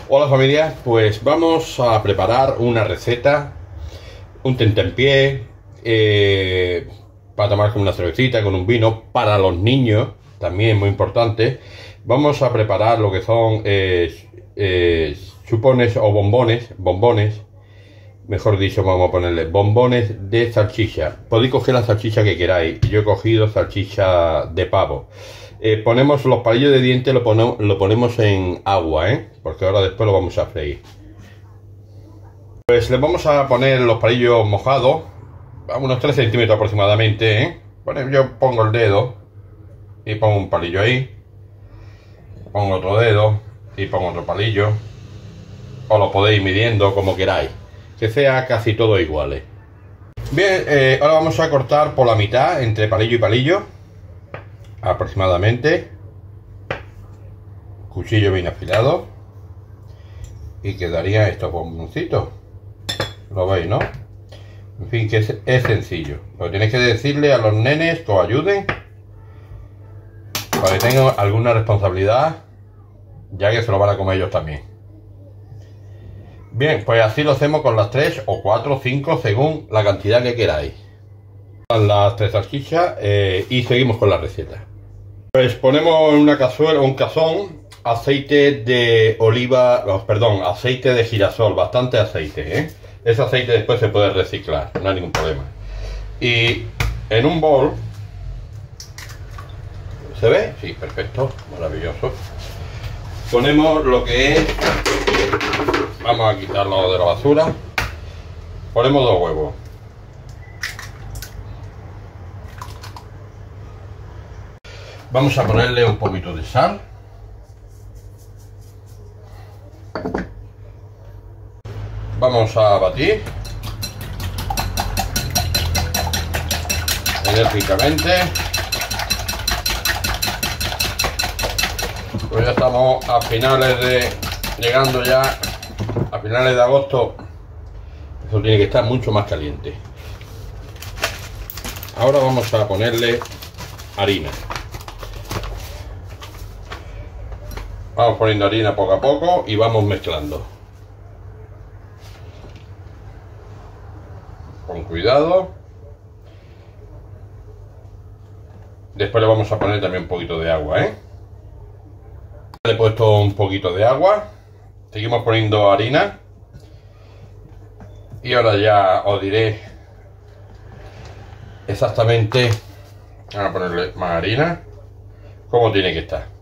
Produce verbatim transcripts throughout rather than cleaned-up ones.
Hola familia, pues vamos a preparar una receta, un tentempié, eh, para tomar con una cervecita, con un vino, para los niños, también muy importante. Vamos a preparar lo que son eh, eh, chupones o bombones, bombones, mejor dicho, vamos a ponerle bombones de salchicha. Podéis coger la salchicha que queráis, yo he cogido salchicha de pavo. Eh, ponemos los palillos de dientes, lo, ponemos, lo ponemos en agua, ¿eh? Porque ahora después lo vamos a freír. Pues le vamos a poner los palillos mojados, a unos tres centímetros aproximadamente, ¿eh? Bueno, yo pongo el dedo y pongo un palillo ahí, pongo otro dedo y pongo otro palillo, o lo podéis ir midiendo como queráis, que sea casi todo iguales. Bien, eh, ahora vamos a cortar por la mitad, entre palillo y palillo, aproximadamente, cuchillo bien afilado, y quedaría estos bomboncitos. Lo veis, ¿no? En fin, que es, es sencillo. Lo que tenéis que decirle a los nenes que os ayuden para que tengan alguna responsabilidad, ya que se lo van a comer ellos también. Bien, pues así lo hacemos con las tres o cuatro o cinco según la cantidad que queráis. Las tres salchichas eh, y seguimos con la receta. Pues ponemos en una cazuela, un cazón, aceite de oliva, oh, perdón, aceite de girasol, bastante aceite, ¿eh? Ese aceite después se puede reciclar, no hay ningún problema. Y en un bol, ¿se ve? Sí, perfecto, maravilloso. Ponemos lo que es, vamos a quitarlo de la basura, ponemos dos huevos. Vamos a ponerle un poquito de sal. Vamos a batir enérgicamente. Pues ya estamos a finales de, llegando ya a finales de agosto. Eso tiene que estar mucho más caliente. Ahora vamos a ponerle harina. Vamos poniendo harina poco a poco y vamos mezclando. Con cuidado. Después le vamos a poner también un poquito de agua, ¿eh? Le he puesto un poquito de agua. Seguimos poniendo harina. Y ahora ya os diré exactamente, vamos a ponerle más harina, cómo tiene que estar.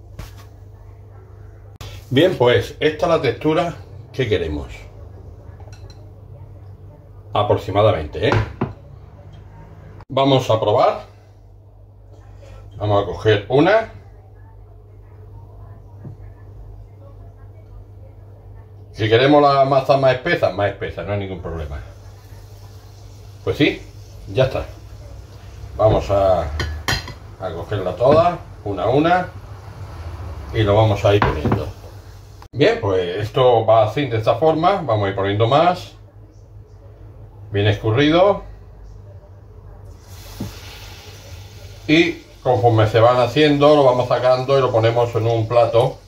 Bien, pues esta es la textura que queremos. Aproximadamente, ¿eh? Vamos a probar. Vamos a coger una. Si queremos la masa más espesa, más espesa, no hay ningún problema. Pues sí, ya está. Vamos a, a cogerla toda, una a una, y lo vamos a ir poniendo. Bien, pues esto va así, de esta forma. Vamos a ir poniendo más. Bien escurrido. Y conforme se van haciendo, lo vamos sacando y lo ponemos en un plato.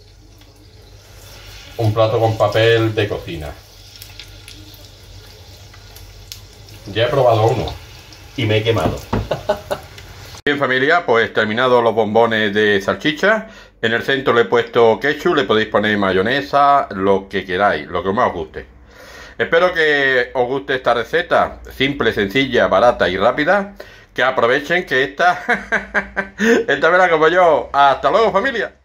Un plato con papel de cocina. Ya he probado uno y me he quemado. Bien familia, pues terminados los bombones de salchicha. En el centro le he puesto ketchup, le podéis poner mayonesa, lo que queráis, lo que más os guste. Espero que os guste esta receta, simple, sencilla, barata y rápida. Que aprovechen que esta, esta vez la como yo. Hasta luego familia.